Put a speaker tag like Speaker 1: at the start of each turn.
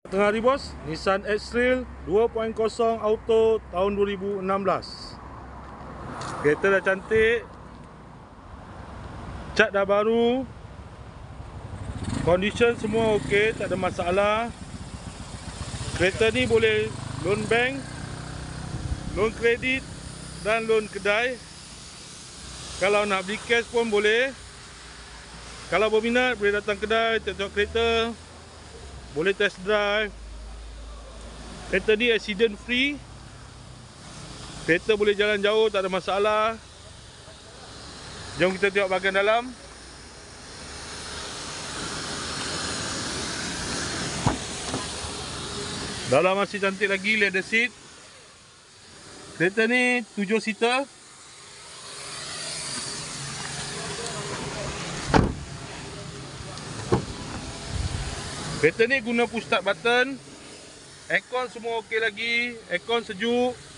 Speaker 1: Tengah hari bos, Nissan Xtrail 2.0 Auto tahun 2016. Kereta dah cantik, cat dah baru, condition semua okey, tak ada masalah. Kereta ni boleh loan bank, loan kredit dan loan kedai. Kalau nak beli cash pun boleh. Kalau berminat boleh datang kedai, tengok kereta, boleh test drive. Kereta ni accident free, kereta boleh jalan jauh, tak ada masalah. Jom kita tengok bahagian dalam. Dalam masih cantik lagi, leather seat. Kereta ni 7 seater. Kereta ni guna push start button. Aircon semua okey lagi, aircon sejuk.